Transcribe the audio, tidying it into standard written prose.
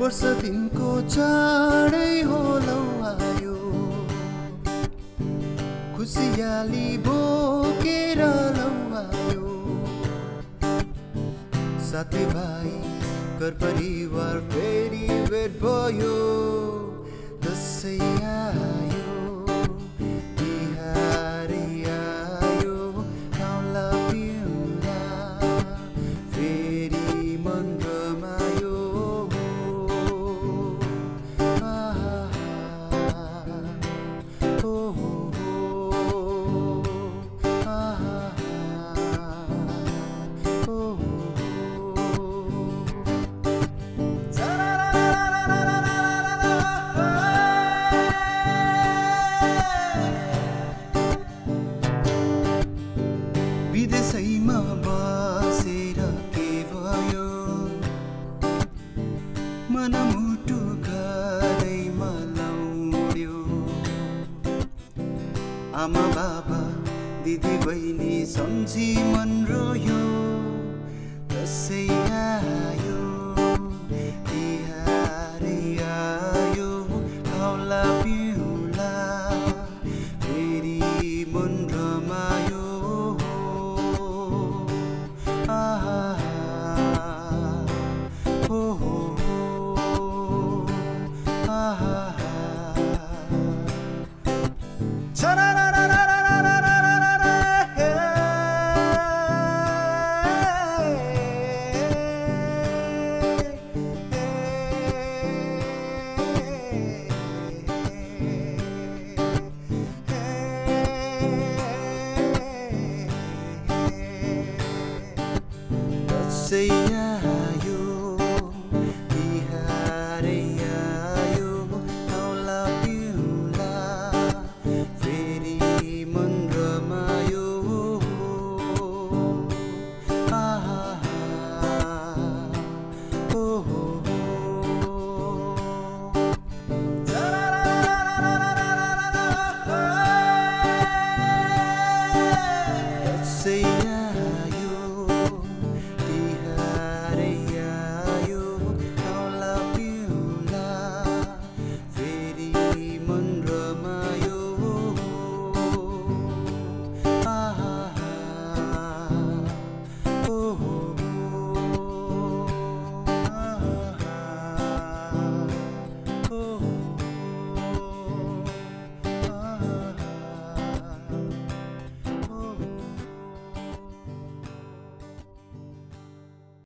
वर्ष दिनको चाँडै होलौ आयो खुसियाली बोकेर लौ आयो साथीभाइ घर परिवार फेरि भेट भयो दसैँ आयो तिहारै आयो आउला पिउला फेरि मन रमायो विदेशैमा बसेर के भयो मनमुटु घरैमा लाउड्यो आमा बाबा दिदी बहिनी सम्झी मन रोयो